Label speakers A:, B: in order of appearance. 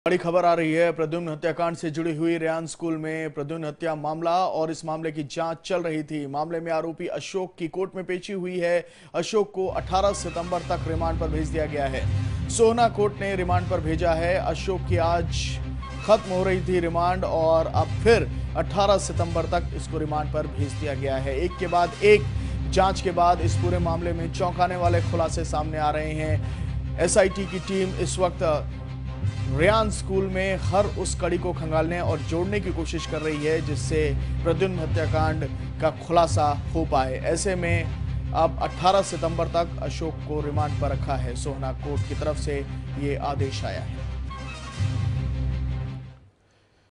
A: बड़ी खबर आ रही है प्रद्युम्न हत्याकांड से जुड़ी हुई रेयान स्कूल में प्रद्युम्न हत्या मामला और इस मामले की जांच चल रही थी। मामले में आरोपी अशोक की कोर्ट में पेशी हुई है। अशोक को 18 सितंबर तक रिमांड पर भेज दिया गया है। सोहना कोर्ट ने रिमांड पर भेजा है। अशोक की आज खत्म हो रही थी रिमांड और अब फिर 18 सितंबर तक इसको रिमांड पर भेज दिया गया है। एक के बाद एक जांच के बाद इस पूरे मामले में चौंकाने वाले खुलासे सामने आ रहे हैं। एसआईटी की टीम इस वक्त रेयान स्कूल में हर उस कड़ी को खंगालने और जोड़ने की कोशिश कर रही है जिससे प्रद्युम्न हत्याकांड का खुलासा हो पाए। ऐसे में अब 18 सितंबर तक अशोक को रिमांड पर रखा है। सोहना कोर्ट की तरफ से ये आदेश आया है।